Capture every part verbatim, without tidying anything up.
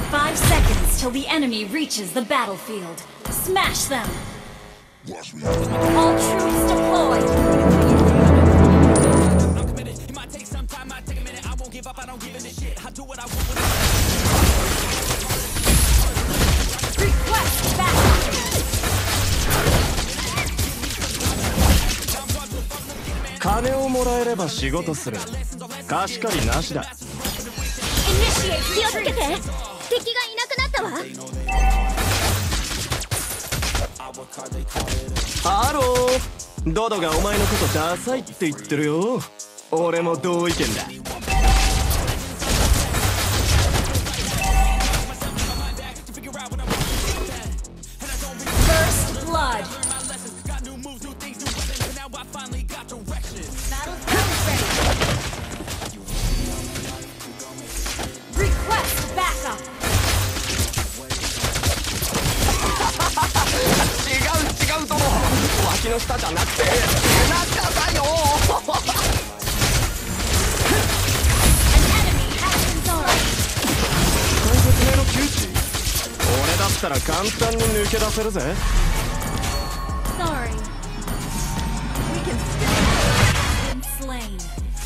Five seconds till the enemy reaches the battlefield. Smash them! All troops deployed! I'm committed. It might take some time, might take a minute. I won't give up, I don't give a shit. I do what I want when I request backup! 金をもらえれば仕事する。貸し借りなしだ。 気をつけて。敵がいなくなったわ。 ハロー。ドドがお前のことダサいって言ってるよ。俺も同意見だ。 First blood. Request backup. 違う違うとも。脇の下じゃなくて背中だよ。解説名の窮地。俺だったら簡単に抜け出せるぜ。 Sorry. We can still been slain.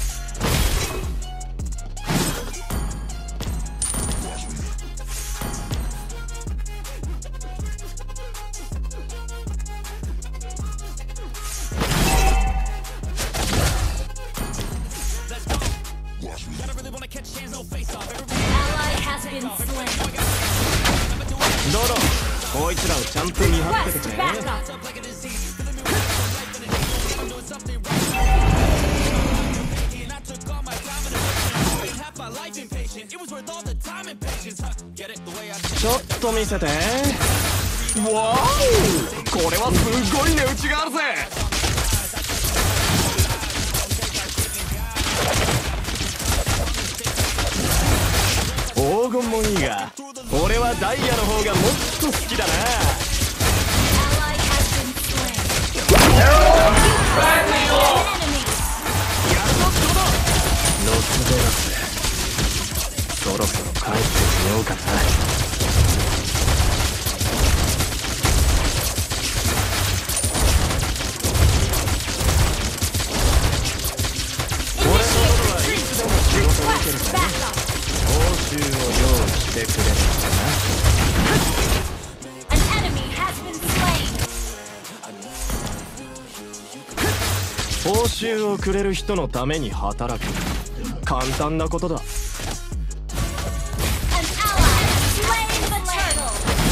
Ally has been slain. ドド、こいつらをちゃんと見張っててくれ。ちょっと見せて。わお、これはすごい値打ちがあるぜ。黄金もいいが、俺はダイヤの方がもっと好きだな。ロスベガス、そろそろ帰ってみようかな。俺のことはいつでも仕事を受けるぜ。報酬を用意してくれるかな。 An enemy has been slain. 報酬をくれる人のために働く。簡単なことだ。 An ally has slain the turtle.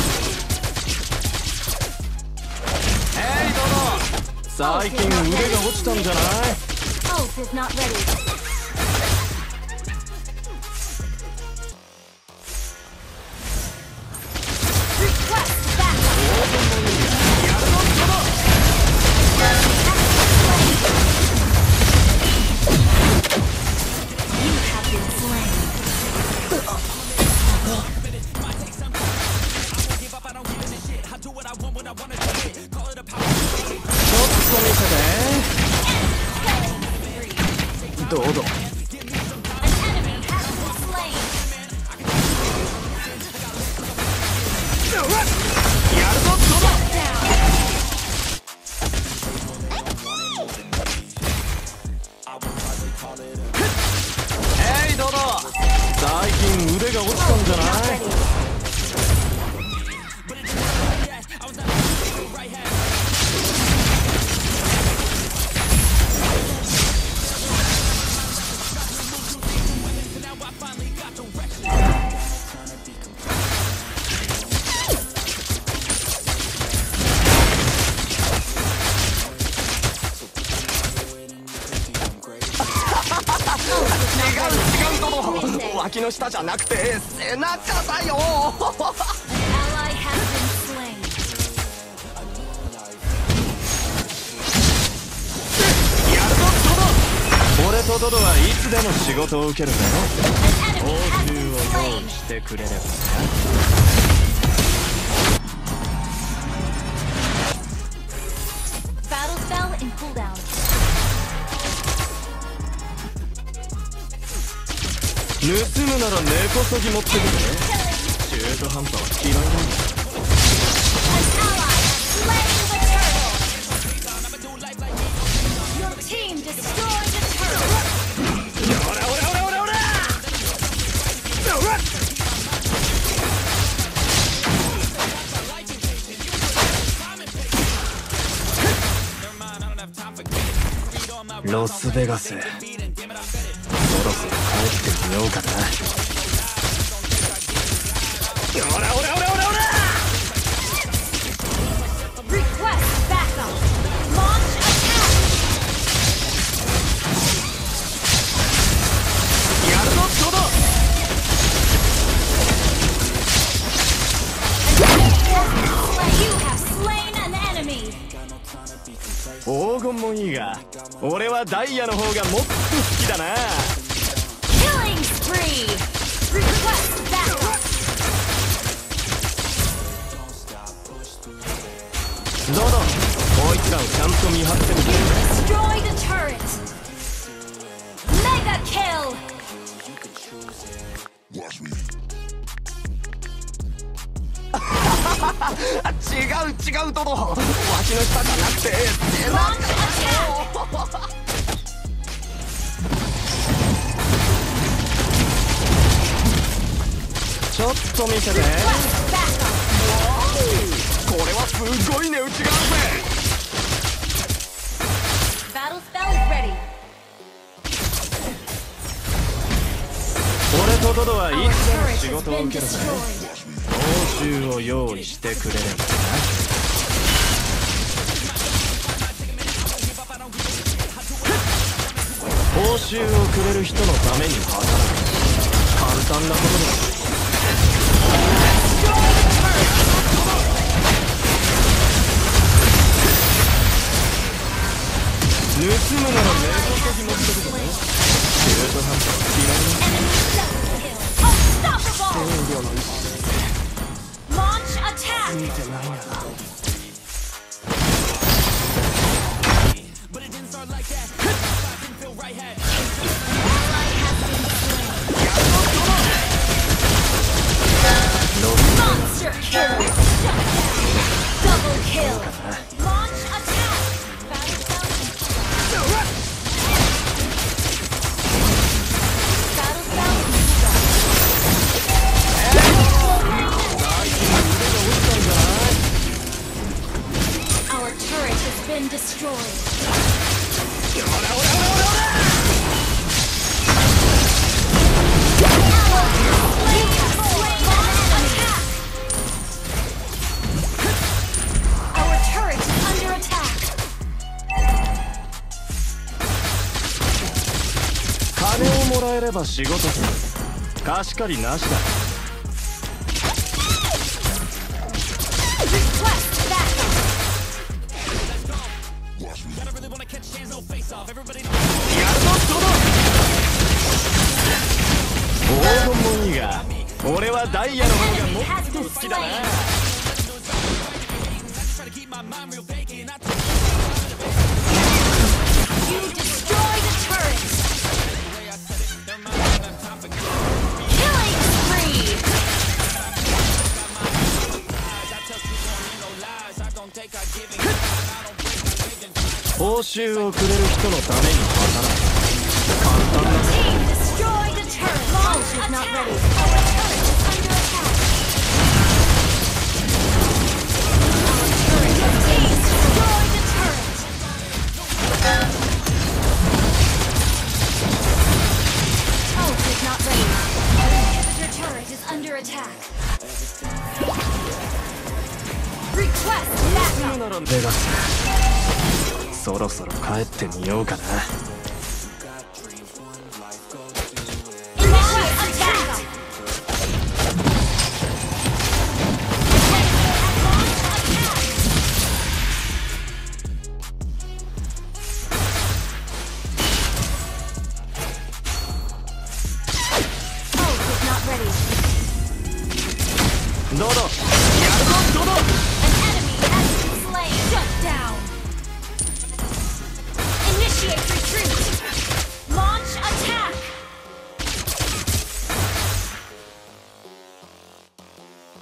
ヘイドド、最近腕が落ちたんじゃない？ Ult is not ready. Ally has been slain. 俺とドドはいつでも仕事を受けるぜ。報酬を用意してくれればな。 Battle spell in cooldown. 盗むなら根こそぎ持ってくれ。注途半端は嫌いなんだ。 An ally has slain the turtle. Your team destroyed the turtle. オラオラオラオラオラ。ロスベガス、そろそろ帰ってみようかな。オラオラオラオラオラ。 Request backup. Launch attack. やるぞトド。 You have slain an enemy. 黄金もいいが、俺はダイヤの方がもっと好きだな。 Killing spree. Request backup. どうぞ、こいつらをちゃんと見張ってみて。 You destroyed a turret. Mega kill. 違う違うトド、わしの下じゃなくて Launch attack. ちょっと見せて。 Request backup. これはすごい値打ちがあるぜ。 Battle spell is ready. 俺とトドはい Our つでも turret 仕 has 事を been 受けるぜ。 destroyed. 報酬を用意してくれればな。報酬をくれる人のために働く、簡単なことだ。 盗むなら冷蔵庫持ってくぞ。中途半端は嫌いな。 Unstoppable. 遠慮の Launch attack. 見てないな。 But it didn't start like that. I didn't feel right. Had Monster kill. Shut down. Double kill. Launch attack. Battle spell. Battle spell. Our turret has been destroyed. Our turret is under attack. 金をもらえれば仕事する。貸し借りなしだ。 Request backup. gotta really wanna catch hands, no face off. Everybody やるぞトド。黄金もいいが、俺はダイヤの方がもっと好きだな。 try to keep my mind real vacant. I You destroyed a turret. Killing spree. take our giving. 報酬をくれる人のために働く。簡単な。 Team destroyed a turret. Launch is not ready. Our turret is under attack. Our turret has been destroyed a turret. Ult is not ready. Our inhibitor turret is under attack. Request 盗む backup. ならベガス。そろそろ帰ってみようかな。 Initiate attack. Ult is not ready. どうぞ。やるぞドド。 An enemy has been slain. Shut down. Initiate retreat. Launch attack.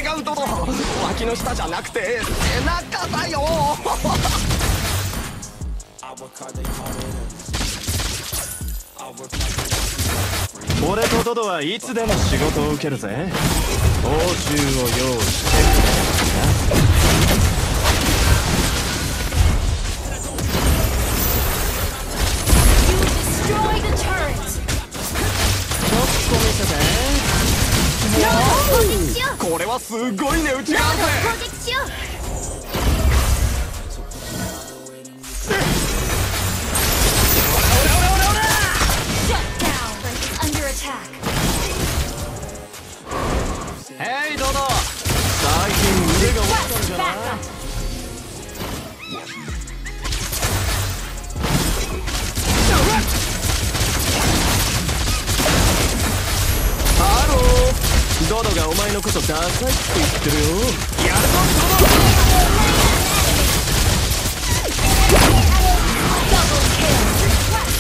うドド、脇の下じゃなくて背中だよ。俺とドドはいつでも仕事を受けるぜ。報酬を用意してくれ。 Destroy the turret. ちょっと見せて。 攻撃しよう。 これはすごい値打ちがあるぜ。 攻撃しよう。Shut down. Under attack. ヘイドド、最近腕が落ちたんじゃない？ Back up. ハロー、ドドがお前のことダサいって言ってるよ。やるぞドド。 Double kill. Request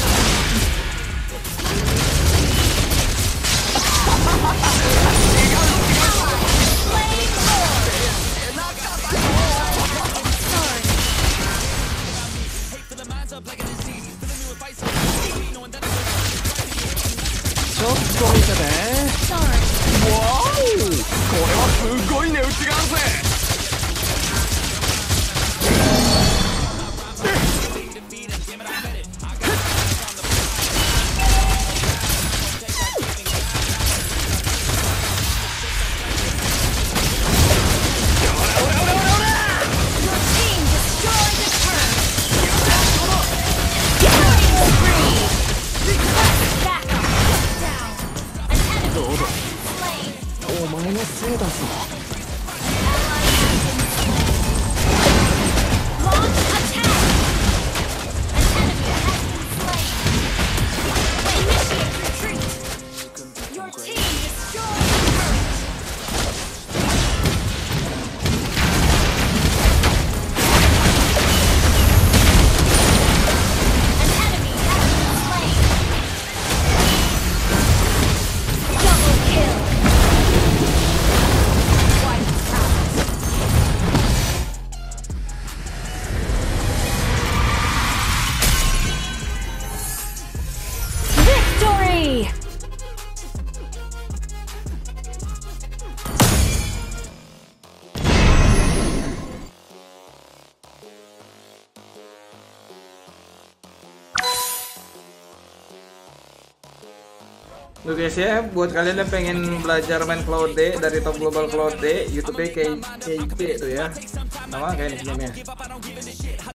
backup. ちょっと見せて。わお、これはすごい値打ちがあるぜ。お前のせいだぞ。 Oke guys ya, buat kalian yang pengen belajar main Cloud D dari Top Global Cloud D, YouTube-nya kayak kayak itu ya. Nama kayak ini gamenya.